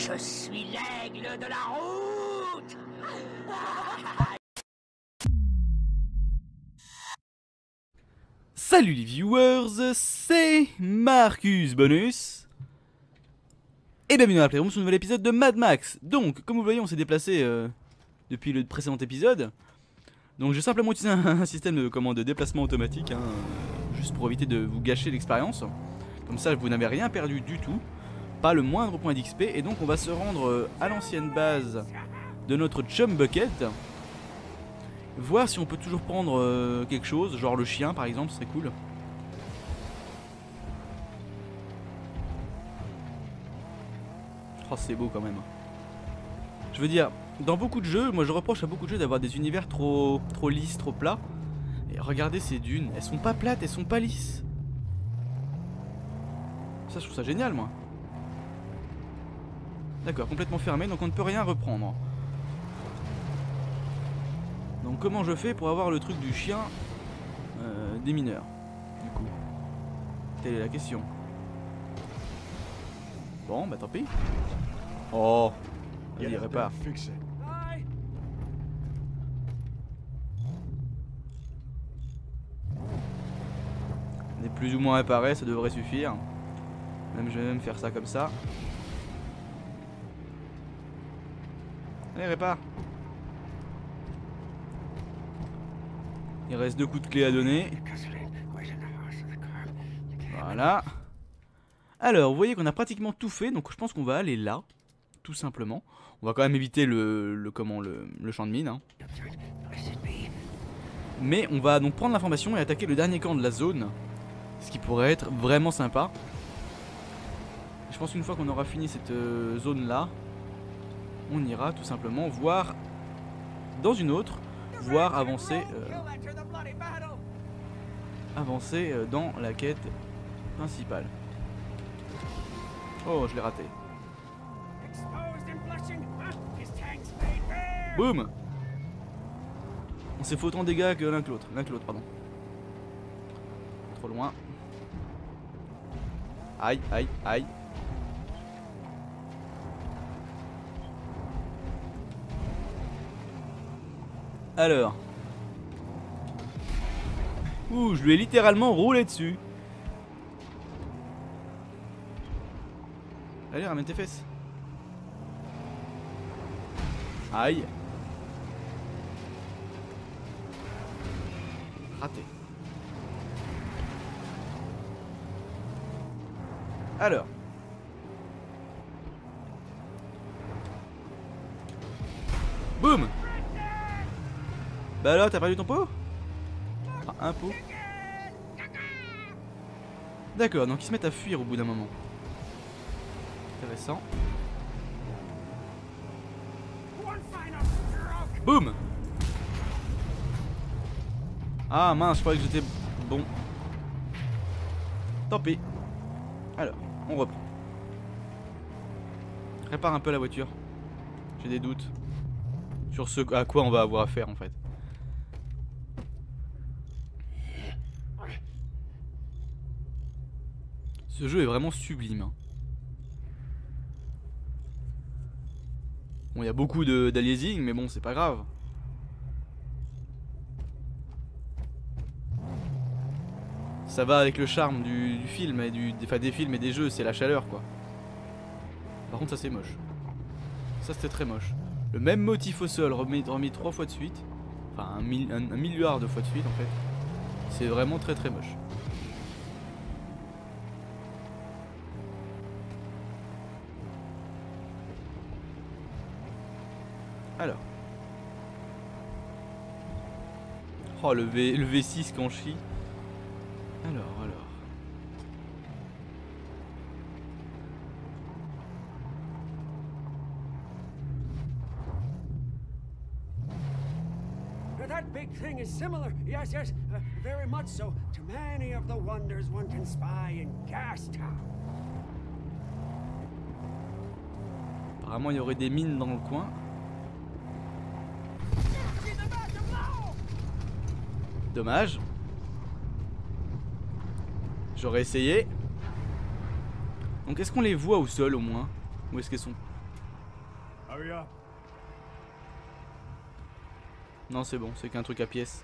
Je suis l'aigle de la route. Salut les viewers, c'est Marcus Bonus et bienvenue dans la Playroom sur un nouvel épisode de Mad Max. Donc, comme vous le voyez, on s'est déplacé depuis le précédent épisode. Donc j'ai simplement utilisé un système de déplacement automatique, juste pour éviter de vous gâcher l'expérience. Comme ça, vous n'avez rien perdu du tout, pas le moindre point d'XP. Et donc on va se rendre à l'ancienne base de notre Chum Bucket. Voir si on peut toujours prendre quelque chose, genre le chien par exemple, ce serait cool. Oh, c'est beau quand même. Je veux dire, dans beaucoup de jeux, moi je reproche à beaucoup de jeux d'avoir des univers trop lisses, trop plats. Et regardez ces dunes, elles sont pas plates, elles sont pas lisses. Ça, je trouve ça génial, moi. D'accord, complètement fermé, donc on ne peut rien reprendre. Donc comment je fais pour avoir le truc du chien des mineurs, du coup? Telle est la question. Bon, bah tant pis. Oh, vas-y, répare. On est plus ou moins réparé, ça devrait suffire. Même je vais même faire ça comme ça. Allez, répare. Il reste 2 coups de clé à donner. Voilà. Alors, vous voyez qu'on a pratiquement tout fait, donc je pense qu'on va aller là, tout simplement. On va quand même éviter le champ de mine. Mais on va donc prendre l'information et attaquer le dernier camp de la zone, ce qui pourrait être vraiment sympa. Je pense qu'une fois qu'on aura fini cette zone là, on ira tout simplement voir dans une autre, voire avancer dans la quête principale. Oh, je l'ai raté. Boum. On s'est fait autant de dégâts que l'un que l'autre. Pardon. Trop loin. Aïe, aïe, aïe. Alors. Ouh, je lui ai littéralement roulé dessus. Allez, ramène tes fesses. Aïe. Raté. Alors. Boum. Bah là, t'as perdu ton pot? Enfin, un pot. D'accord, donc ils se mettent à fuir au bout d'un moment. Intéressant. Boum. Ah mince, je croyais que j'étais bon. Tant pis. Alors, on reprend. Répare un peu la voiture. J'ai des doutes sur ce à quoi on va avoir affaire en fait. Ce jeu est vraiment sublime. Bon, il y a beaucoup d'aliasing, mais bon, c'est pas grave. Ça va avec le charme du film et des films et des jeux, c'est la chaleur quoi. Par contre, ça c'est moche. Ça c'était très moche. Le même motif au sol remis 3 fois de suite. Enfin, un milliard de fois de suite en fait. C'est vraiment très moche. Alors. Oh, le V6 qu'on chie. Alors. That big thing is similar, yes, very much so, to many of the wonders one can spy in Gastown. Apparemment, il y aurait des mines dans le coin. Dommage. J'aurais essayé. Donc est-ce qu'on les voit au sol au moins? Où est-ce qu'elles sont? Hurry up. Non, c'est bon, c'est qu'un truc à pièces.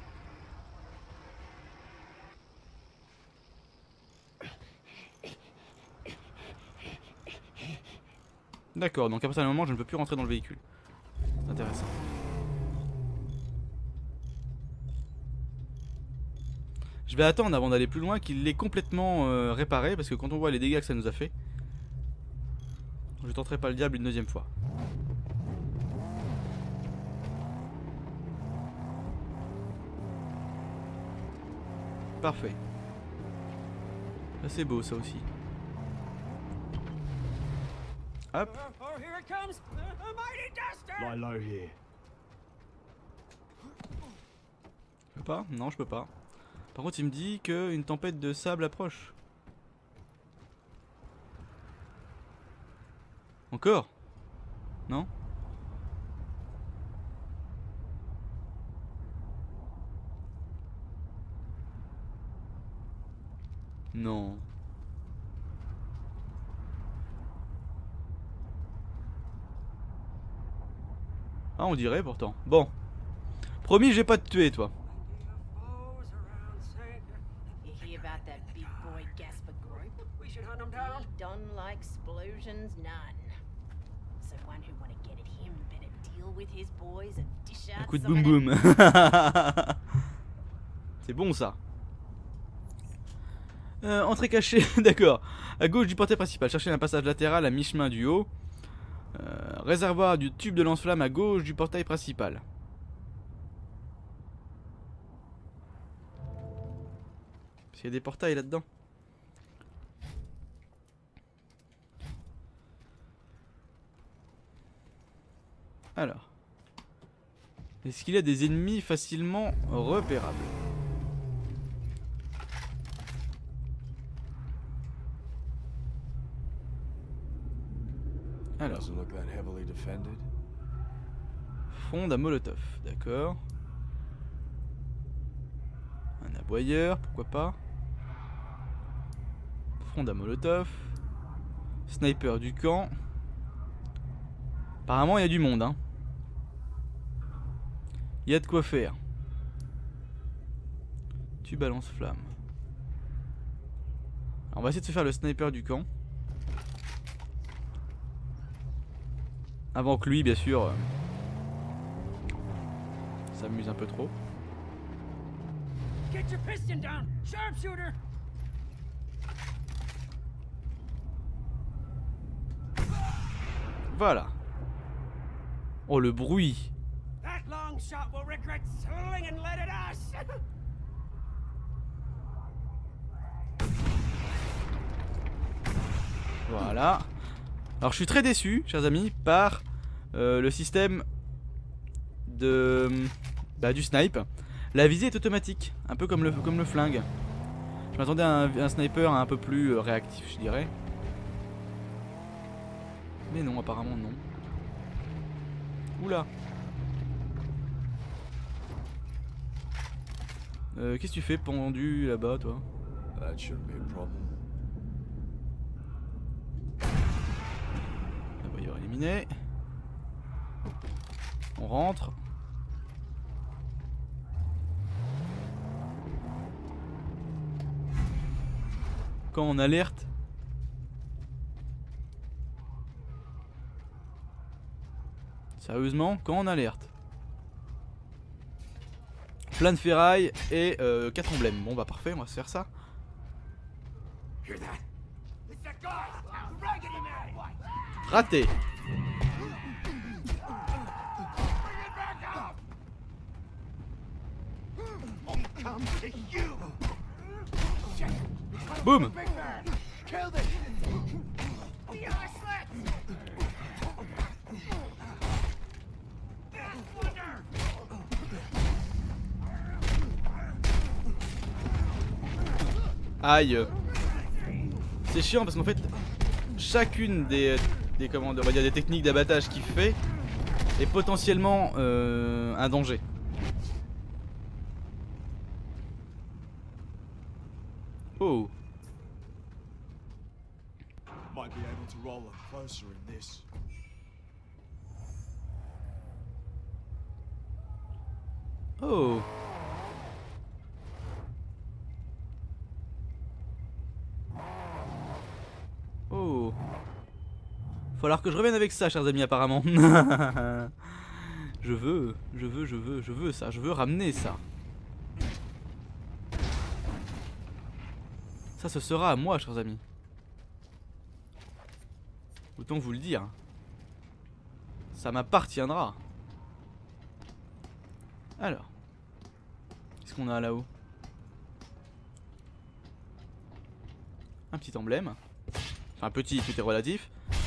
D'accord, donc à partir d'un moment, je ne peux plus rentrer dans le véhicule. C'est intéressant. Je vais attendre avant d'aller plus loin qu'il l'ait complètement réparé, parce que quand on voit les dégâts que ça nous a fait, je tenterai pas le diable une deuxième fois. Parfait. Là c'est beau ça aussi. Hop. Oh, here it comes. A mighty duster. Lie low here. Je peux pas? Non, je peux pas. Par contre, il me dit qu'une tempête de sable approche. Encore? Non? Non. Ah, on dirait pourtant. Bon. Promis, je vais pas te tuer, toi. You hear about that big boy Gasper group? We should hunt him down. He don't like explosions none. So one who wanna get at him better deal with his boys and dish Un out coup de some boum of that. boum. C'est bon ça. Entrée cachée, d'accord. À gauche du portail principal, cherchez un passage latéral à mi-chemin du haut. Réservoir du tube de lance-flamme à gauche du portail principal. Parce qu'il y a des portails là-dedans. Alors. Est-ce qu'il y a des ennemis facilement repérables? Alors. Doesn't look that heavily defended. Fronde à Molotov, d'accord. Un aboyeur, pourquoi pas. Fronde à Molotov. Sniper du camp. Apparemment il y a du monde hein. Il y a de quoi faire. Tu balances flamme. Alors, on va essayer de se faire le sniper du camp. Avant que lui bien sûr s'amuse un peu trop. Get your piston down, sharpshooter. Voilà. Oh le bruit. That long shot will regret slinging lead at us. Voilà. Alors je suis très déçu, chers amis, par le système de du snipe. La visée est automatique, un peu comme le flingue. Je m'attendais à un sniper un peu plus réactif, je dirais. Mais non, apparemment non. Oula. Qu'est-ce que tu fais pendu là-bas, toi? That shouldn't be a problem. La voyeur éliminée. On rentre. Quand on alerte. Sérieusement, quand on alerte. Plein de ferraille et 4 emblèmes. Bon bah parfait, on va se faire ça. Hear that? It's that guy, the raggedy man. Raté. Come to you. Boum. Kill this. The slats. Aïe. C'est chiant parce qu'en fait chacune des commandes, on va dire des techniques d'abattage qu'il fait est potentiellement un danger. Oh. Might be able to roll them closer in this. Oh. Oh. Falloir que je revienne avec ça, chers amis, apparemment. Je veux ça. Je veux ramener ça. Ça, ce sera à moi, chers amis. Autant vous le dire. Ça m'appartiendra. Alors. Qu'est-ce qu'on a là-haut? Un petit emblème. Enfin, petit, tout est relatif.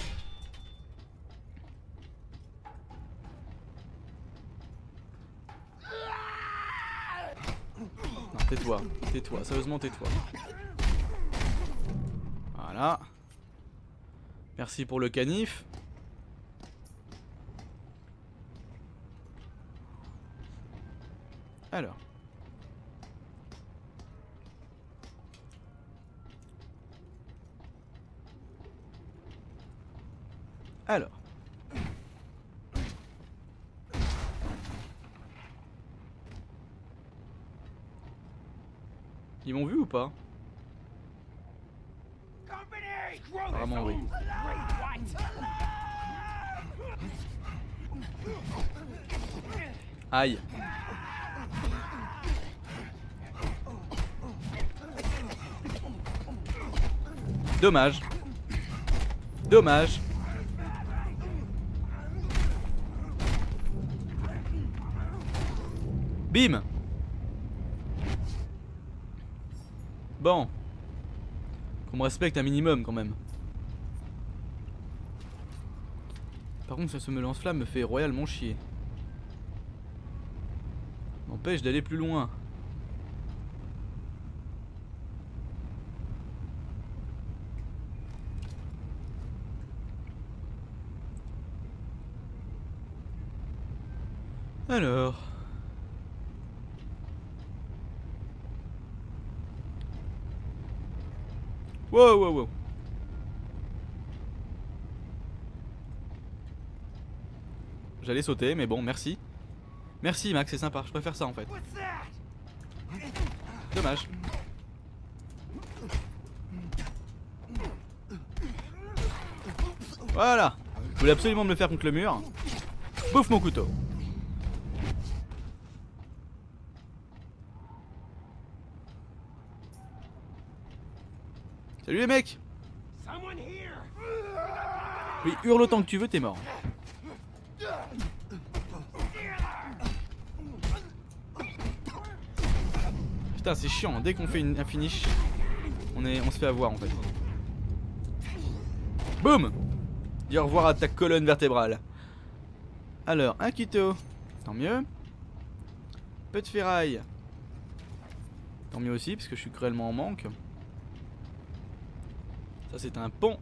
Non, tais-toi, tais-toi, sérieusement tais-toi. Voilà. Merci pour le canif. Alors. Alors. Ils m'ont vu ou pas? Apparemment oui. Aïe. Dommage. Dommage. Bim. Bon. Qu'on me respecte un minimum quand même. Par contre, ce me lance-flamme me fait royalement chier. M'empêche d'aller plus loin. Alors. Wow, wow, wow. J'allais sauter, mais bon, merci. Merci Max, c'est sympa, je préfère ça en fait. Dommage. Voilà. Je voulais absolument me le faire contre le mur. Bouffe mon couteau. Salut les mecs. Oui, hurle autant que tu veux, t'es mort. Putain, c'est chiant, dès qu'on fait un finish, on se fait avoir en fait. Boum. Dis au revoir à ta colonne vertébrale. Alors, un Quito, tant mieux. Peu de ferraille, tant mieux aussi, parce que je suis cruellement en manque. Ça c'est un pont.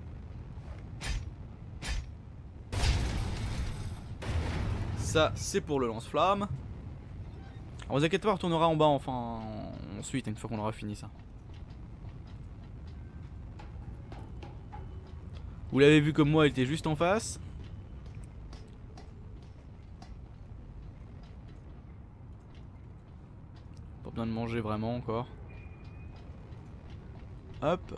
Ça c'est pour le lance-flamme. Alors vous inquiétez pas, on retournera en bas enfin ensuite une fois qu'on aura fini ça. Vous l'avez vu comme moi, elle était juste en face. Pas besoin de manger vraiment encore. Hop.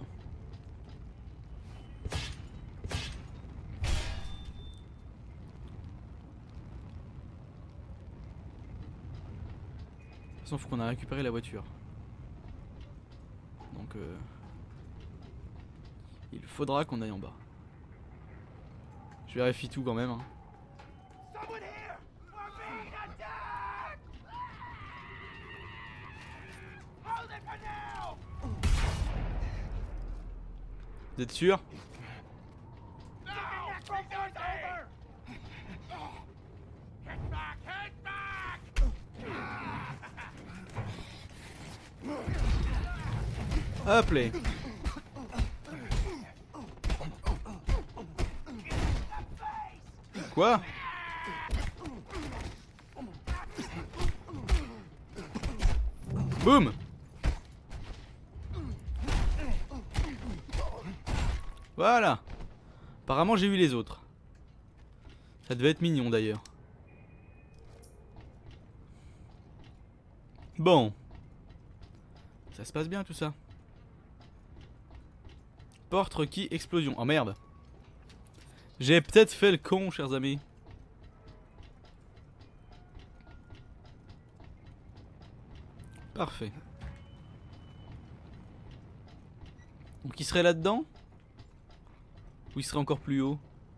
De toute façon, faut qu'on a récupéré la voiture. Donc il faudra qu'on aille en bas. Je vérifie tout quand même hein. Vous êtes sûr? Hop là. Quoi? Boum. Voilà. Apparemment j'ai vu les autres. Ça devait être mignon d'ailleurs. Bon. Ça se passe bien tout ça. Porte requis explosion. Oh merde. J'ai peut-être fait le con, chers amis. Parfait. Donc il serait là-dedans? Ou il serait encore plus haut?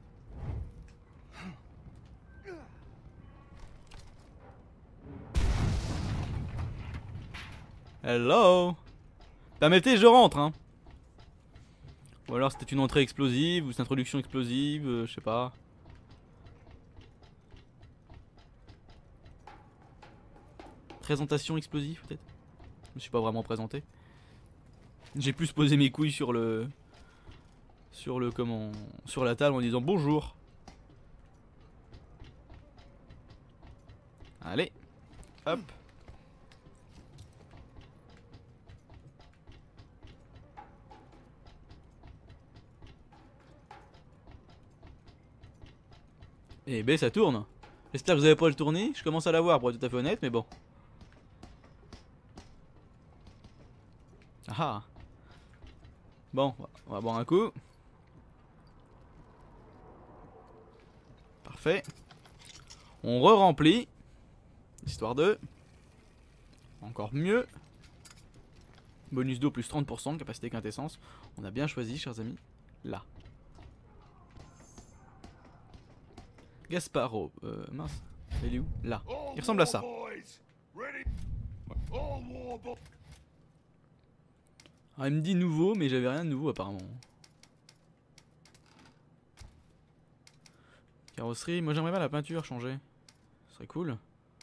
Hello. Permettez, je rentre hein. Ou alors c'était une entrée explosive, ou c'est une introduction explosive, je sais pas. Présentation explosive peut-être. Je me suis pas vraiment présenté. J'ai plus posé mes couilles sur le... Sur la table en disant bonjour. Allez. Hop. Et B ça tourne. J'espère que vous avez pas le tourner. Je commence à l'avoir pour être tout à fait honnête, mais bon. Ah. Bon, on va boire un coup. Parfait. On re-remplit. Histoire de... Encore mieux. Bonus d'eau plus 30%, capacité quintessence. On a bien choisi, chers amis. Là. Gasparo. Mince. Il est où? Là. Il ressemble à ça. Ah, il me dit nouveau, mais j'avais rien de nouveau apparemment. Carrosserie. Moi j'aimerais bien la peinture changer. Ce serait cool.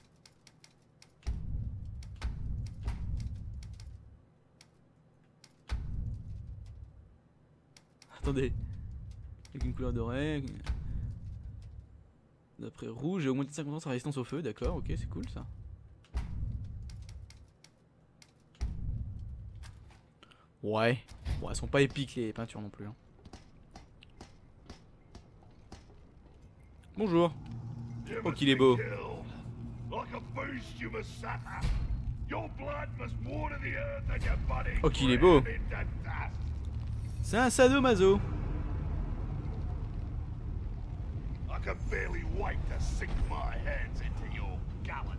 Attendez. Avec une couleur dorée. D'après rouge, j'ai augmenté de 50% sa résistance au feu, d'accord, ok, c'est cool ça. Ouais. Bon, elles sont pas épiques les peintures non plus. Hein. Bonjour. Oh qu'il est beau. Oh qu'il est beau. C'est un sadomaso. I can barely wait to sink my hands into your gullet.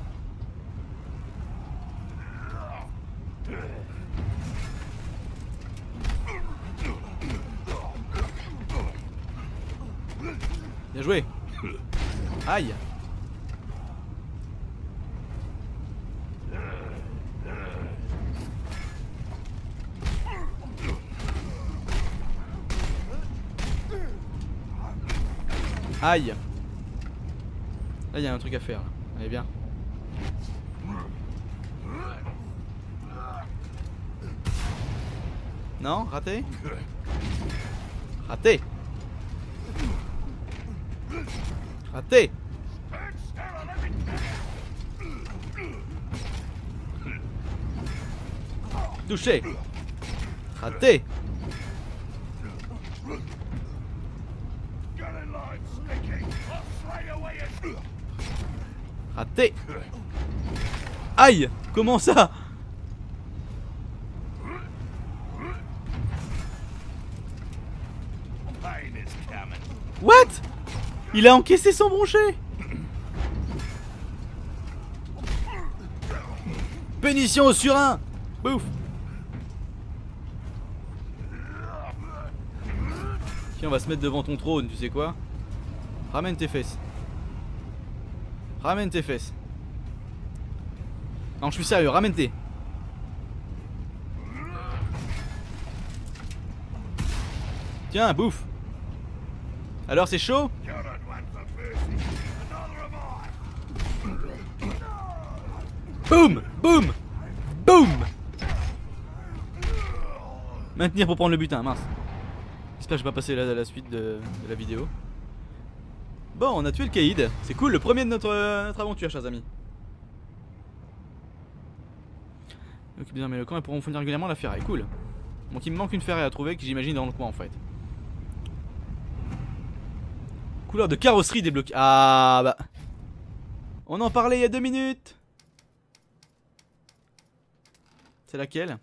Bien joué. Aïe. Aïe. Là il y a un truc à faire là. Allez bien. Non, raté. Raté. Raté. Touché. Raté. Raté. Aïe. Comment ça? What? Il a encaissé son brochet. Pénition au surin. Bouf. Tiens, on va se mettre devant ton trône, tu sais quoi? Ramène tes fesses. Ramène tes fesses. Non, je suis sérieux, ramène tes. Tiens, bouffe. Alors, c'est chaud? Boum! Boum! Boum! Maintenir pour prendre le butin, mince. J'espère que je vais pas passer la suite de la vidéo. Bon, on a tué le caïd. C'est cool, le premier de notre aventure, chers amis. Donc, bien, mais le camp, ils pourront fournir régulièrement la ferraille. Cool. Donc, il me manque une ferraille à trouver, que j'imagine dans le coin en fait. Couleur de carrosserie débloquée. Ah bah. On en parlait il y a 2 minutes. C'est laquelle?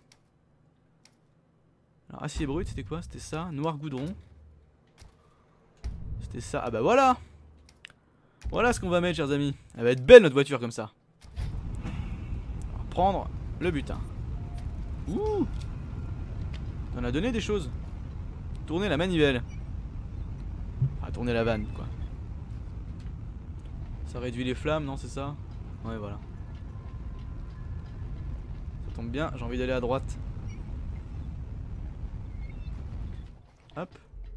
Alors acier brut c'était quoi? C'était ça. Noir goudron. C'était ça. Ah bah voilà. Voilà ce qu'on va mettre chers amis. Elle va être belle notre voiture comme ça. On va prendre le butin. Ouh. On a donné des choses. Tourner la manivelle. Enfin tourner la vanne quoi. Ça réduit les flammes non c'est ça? Ouais voilà. Ça tombe bien j'ai envie d'aller à droite. Hop.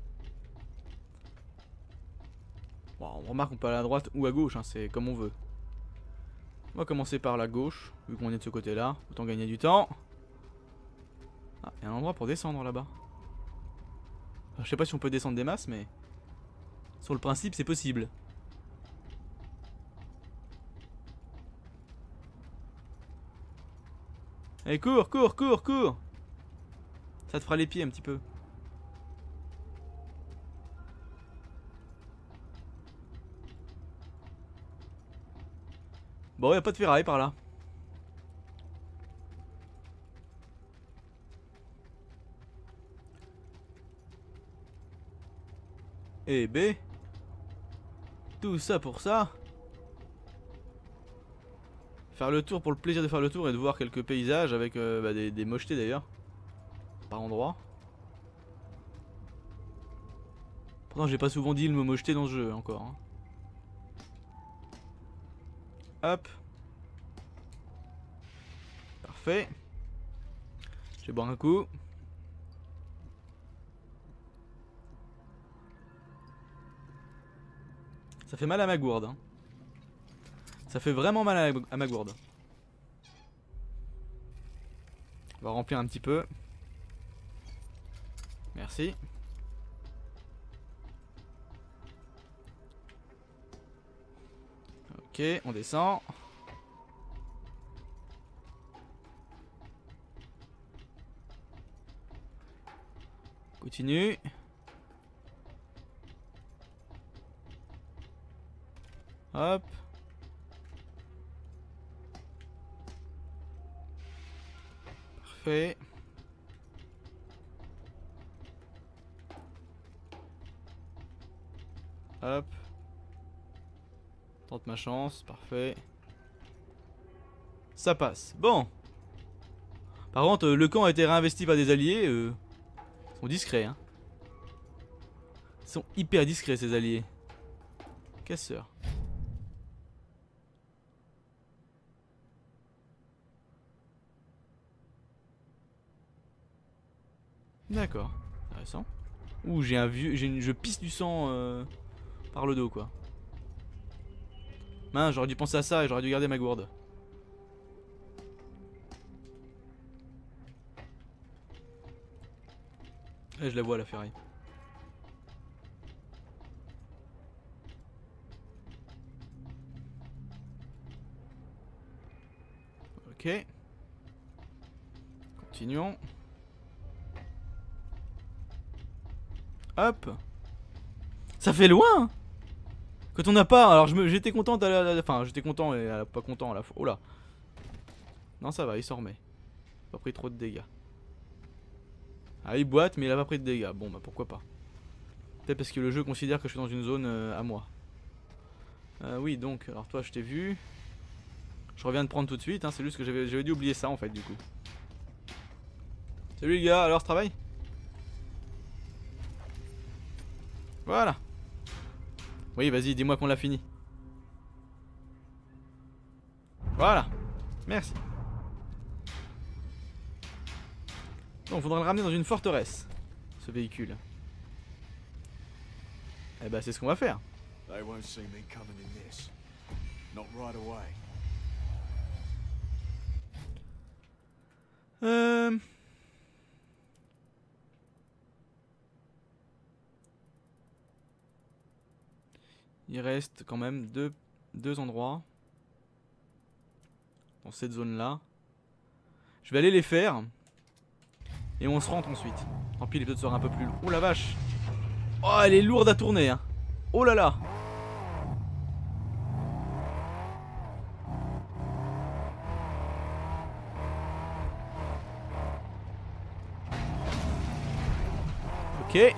Bon, on remarque qu'on peut aller à droite ou à gauche, hein, c'est comme on veut. On va commencer par la gauche, vu qu'on est de ce côté-là. Autant gagner du temps. Ah, il y a un endroit pour descendre là-bas. Je sais pas si on peut descendre des masses, mais sur le principe, c'est possible. Allez, cours, cours, cours, cours! Ça te fera les pieds un petit peu. Bon, y'a pas de ferraille par là. Et B. Tout ça pour ça. Faire le tour pour le plaisir de faire le tour et de voir quelques paysages avec des mochetés d'ailleurs. Par endroit. Pourtant j'ai pas souvent dit le mot mocheté dans ce jeu encore. Hein. Hop. Parfait. Je vais boire un coup. Ça fait mal à ma gourde. Hein. Ça fait vraiment mal à ma gourde. On va remplir un petit peu. Merci. Ok, on descend. Continue. Hop. Parfait. Hop. Tente ma chance, parfait. Ça passe. Bon. Par contre, le camp a été réinvesti par des alliés. Ils sont discrets, hein. Ils sont hyper discrets, ces alliés. Casseur. D'accord. Intéressant. Ouh, j'ai un vieux... je pisse du sang par le dos, quoi. Mince, j'aurais dû penser à ça et j'aurais dû garder ma gourde. Et je la vois la ferraille. Ok. Continuons. Hop. Ça fait loin. Quand on n'a pas, alors j'étais content enfin j'étais content et pas content à la fois. Oh là. Non ça va, il s'en remet. Pas pris trop de dégâts. Ah il boite mais il a pas pris de dégâts. Bon bah pourquoi pas. Peut-être parce que le jeu considère que je suis dans une zone à moi. Oui donc, alors toi je t'ai vu. Je reviens de prendre tout de suite, hein, c'est juste que j'avais dû oublier ça en fait du coup. Salut les gars, alors ce travail? Voilà. Oui, vas-y, dis-moi qu'on l'a fini. Voilà. Merci. Donc, faudra le ramener dans une forteresse, ce véhicule. Eh bah, c'est ce qu'on va faire. They won't see me coming in this. Not right away. Il reste quand même deux endroits dans cette zone là. Je vais aller les faire et on se rentre ensuite. Tant pis, l'épisode sera un peu plus long. Oh la vache. Oh elle est lourde à tourner hein. Oh là là. Ok.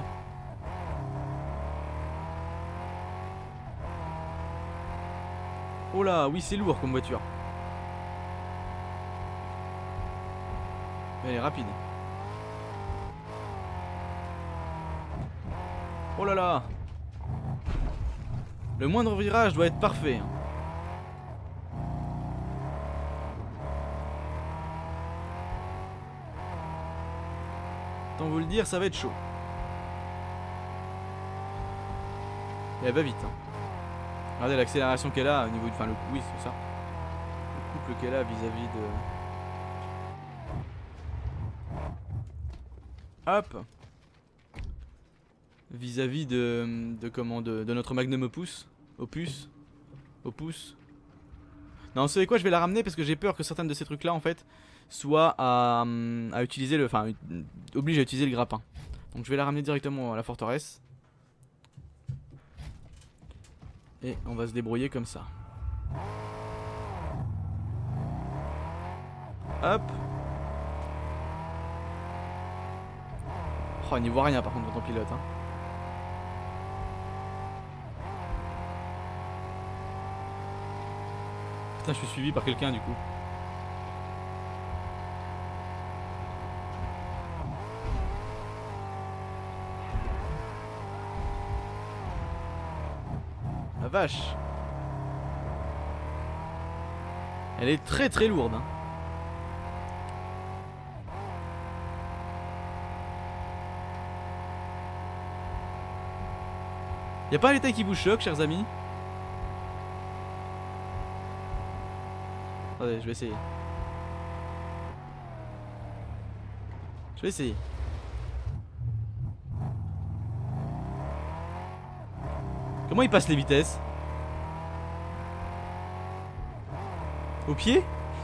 Oh là, oui c'est lourd comme voiture. Mais elle est rapide. Oh là là. Le moindre virage doit être parfait. Hein. Tant vous le dire, ça va être chaud. Et elle va vite. Hein. Regardez l'accélération qu'elle a au niveau du... Enfin le coup, oui c'est ça. Le couple qu'elle a vis-à-vis de... Hop. Vis-à-vis de notre magnum opus. Opus. Non, vous savez quoi, je vais la ramener parce que j'ai peur que certains de ces trucs là en fait soient à utiliser le... Enfin, oblige à utiliser le grappin. Donc je vais la ramener directement à la forteresse. Et on va se débrouiller comme ça. Hop. Oh, il n'y voit rien par contre quand on pilote. Hein. Putain, je suis suivi par quelqu'un du coup. La vache. Elle est très très lourde. Hein. Y'a pas les tailles qui vous choquent, chers amis? Attendez, je vais essayer. Je vais essayer. Comment il passe les vitesses? Au pied?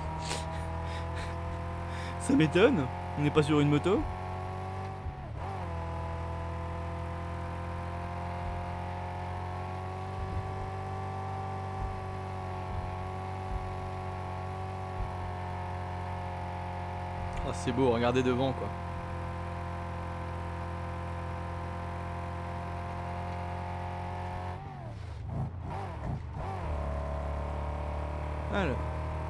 Ça m'étonne. On n'est pas sur une moto. Oh, c'est beau, regardez devant quoi. Alors.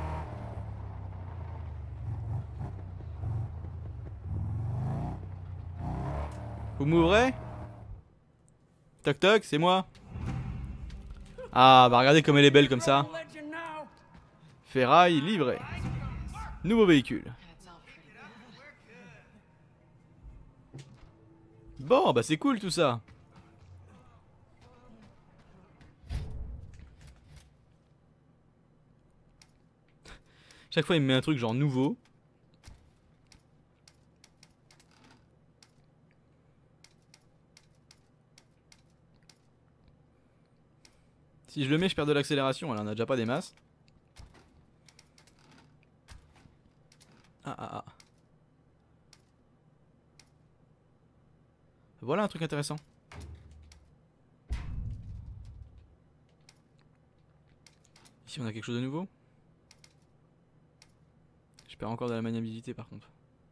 Vous m'ouvrez? Toc toc, c'est moi. Ah bah regardez comme elle est belle comme ça. Ferraille livrée. Nouveau véhicule. Bon bah c'est cool tout ça. Chaque fois il me met un truc genre nouveau. Si je le mets je perds de l'accélération, elle en a déjà pas des masses. Ah. Voilà un truc intéressant. Ici on a quelque chose de nouveau. Je perds encore de la maniabilité par contre.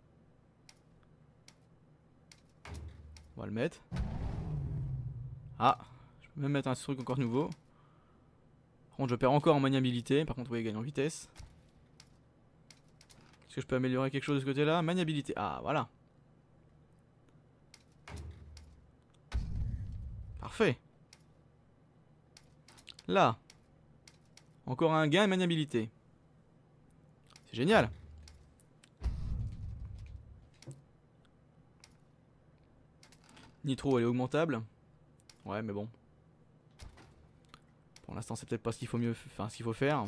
On va le mettre. Ah, je peux même mettre un truc encore nouveau. Par contre je perds encore en maniabilité. Par contre oui, il gagne en vitesse. Est-ce que je peux améliorer quelque chose de ce côté là? Maniabilité. Ah voilà. Parfait. Là. Encore un gain de maniabilité. C'est génial. Nitro elle est augmentable. Ouais mais bon. Pour l'instant c'est peut-être pas ce qu'il faut mieux, enfin ce qu'il faut faire.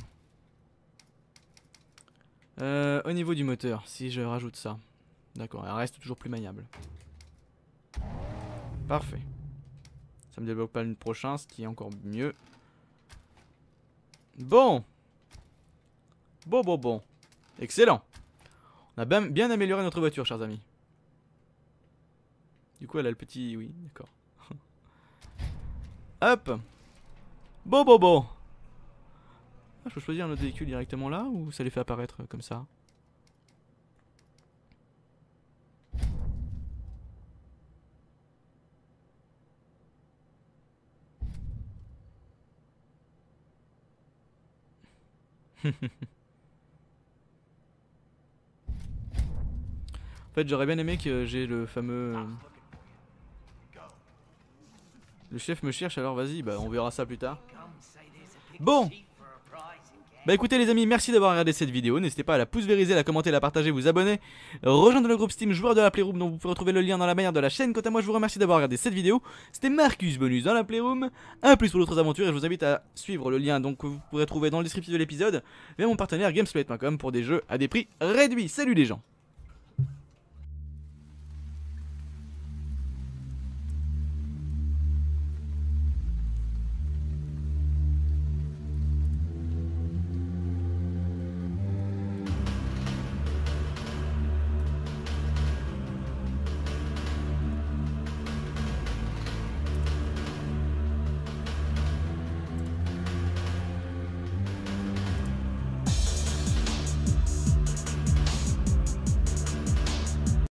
Au niveau du moteur, si je rajoute ça. D'accord, elle reste toujours plus maniable. Parfait. Ça me débloque pas le prochain, ce qui est encore mieux. Bon. Bon. Excellent. On a bien amélioré notre voiture, chers amis. Du coup, elle a le petit... Oui, d'accord. Hop. Bon. Ah, je peux choisir un autre véhicule directement là ou ça les fait apparaître comme ça? En fait, j'aurais bien aimé que j'ai le fameux... Le chef me cherche, alors vas-y, bah on verra ça plus tard. Bon, bah écoutez les amis, merci d'avoir regardé cette vidéo. N'hésitez pas à la pouce vériser, la commenter, la partager, vous abonner, rejoindre le groupe Steam joueur de la Playroom dont vous pouvez retrouver le lien dans la bannière de la chaîne. Quant à moi, je vous remercie d'avoir regardé cette vidéo. C'était Marcus Bonus dans la Playroom. A plus pour d'autres aventures et je vous invite à suivre le lien donc que vous pourrez trouver dans le descriptif de l'épisode vers mon partenaire Gamesplat.com pour des jeux à des prix réduits. Salut les gens.